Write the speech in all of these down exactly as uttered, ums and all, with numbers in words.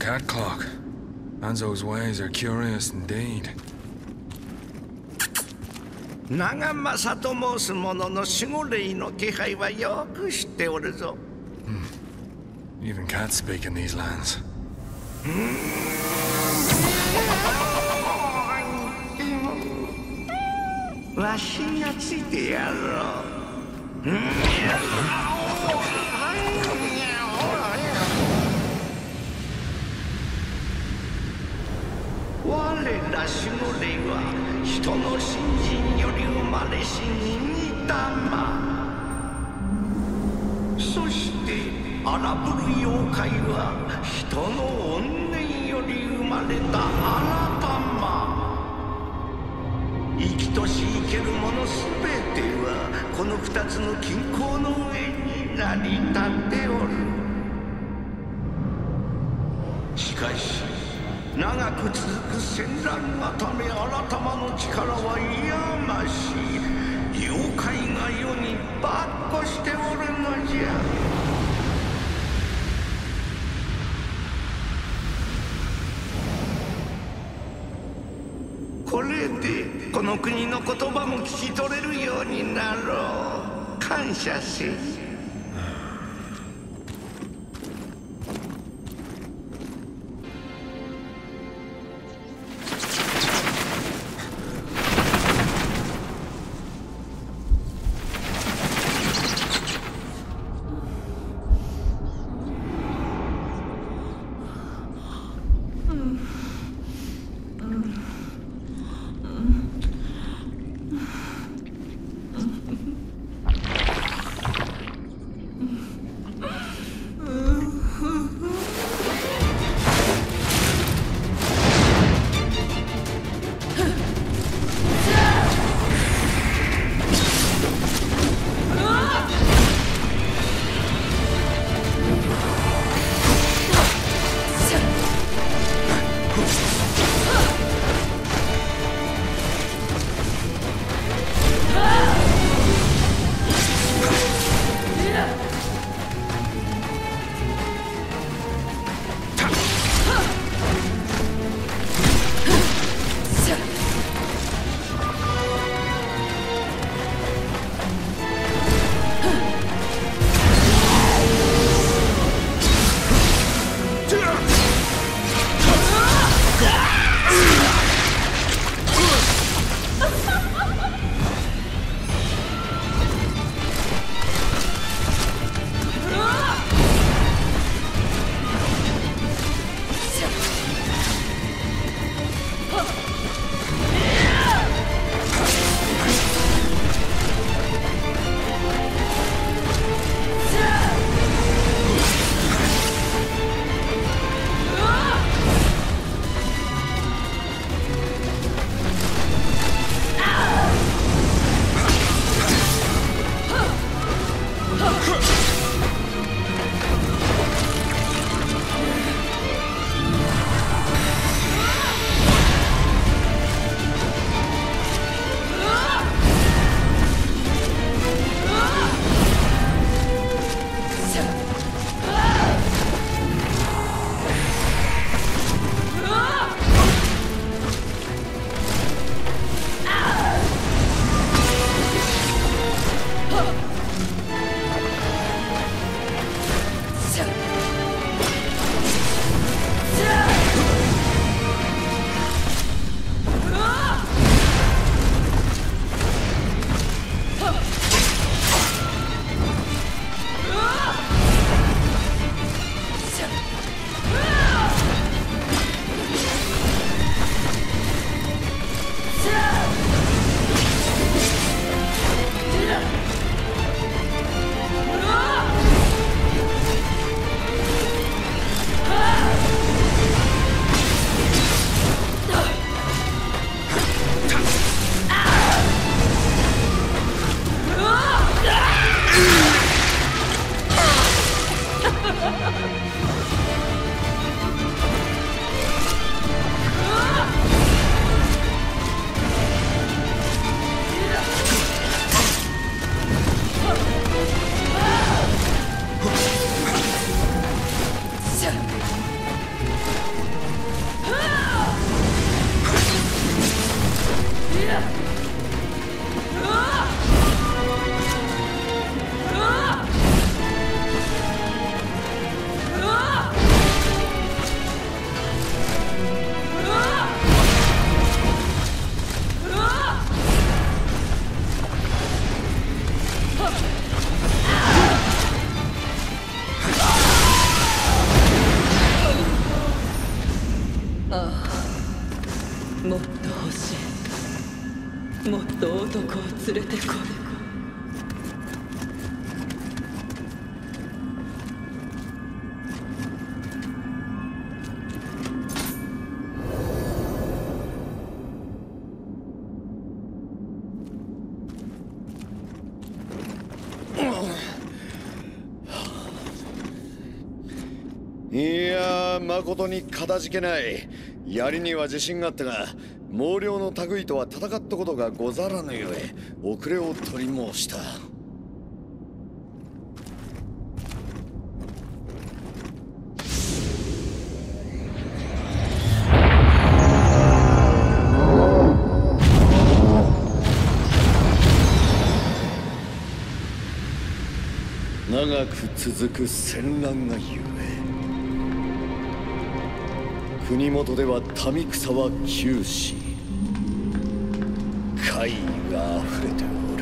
cat clock. Anzo's ways are curious indeed. 長政と申す者の守護霊の気配はよく知っておるぞ。 Even cats speak in these lands. わしがついてやろう。我ら守護霊は人の信心より生まれし忍玉。そして荒ぶる妖怪は人の怨念より生まれた荒玉。生きとし生けるものすべてはこの二つの均衡の上に成り立っておる。しかし長く続く戦乱がため新玉の力は勇ましい。妖怪が世にばっこしておるのじゃ。これでこの国の言葉も聞き取れるようになろう。感謝せい。 もっと欲しい。もっと男を連れてこい。 いやー、誠にかたじけない。槍には自信があったが、毛量の類とは戦ったことがござらぬゆえ遅れを取り申した。長く続く戦乱がゆえ、国元では民草は窮し、怪異が溢れておる。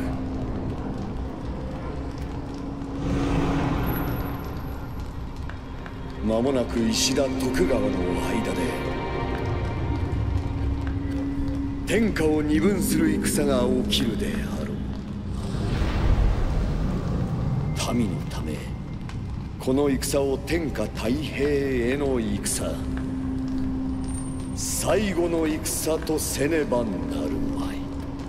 間もなく石田徳川の間で天下を二分する戦が起きるであろう。民のため、この戦を天下太平への戦、最後の戦とせねばなるまい。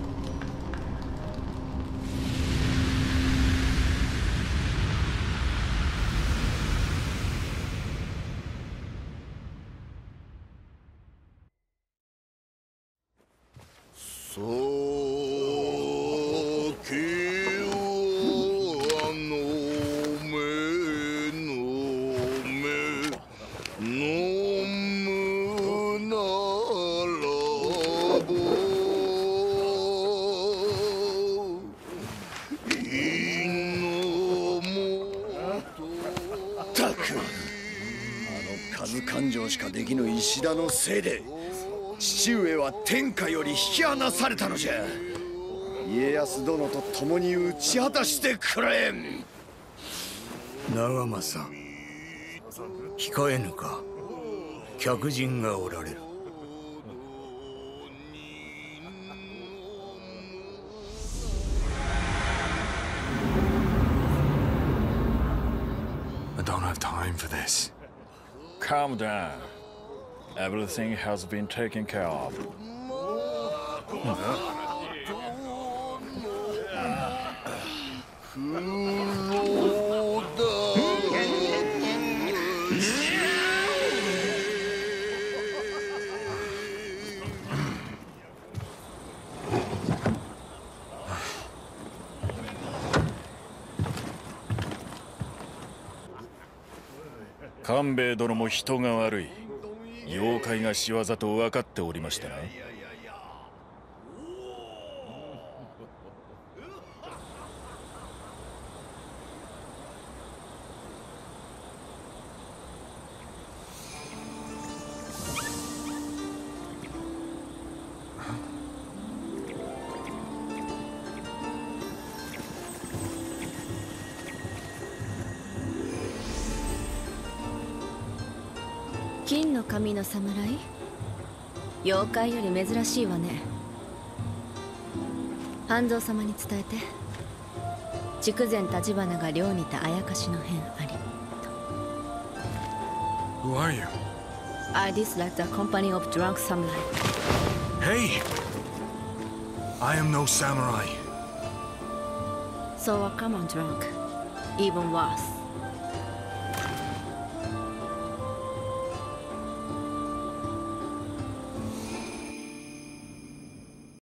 しかできぬ石田のせいで父上は天下より引き離されたのじゃ。家康殿と共に討ち果たしてくれ。 長政、控えぬか。客人がおられる。 I don't have time for this. Calm down. Everything has been taken care of. Huh? 官兵衛殿も人が悪い。妖怪が仕業と分かっておりましたな。 金の髪の侍？妖怪より珍しいわね。半蔵様に伝えて。筑前立花が寮にてあやかしの変ありと。 Who are you? I dislike the company of drunk samurai. Hey! I am no samurai. So a common drunk. Even worse.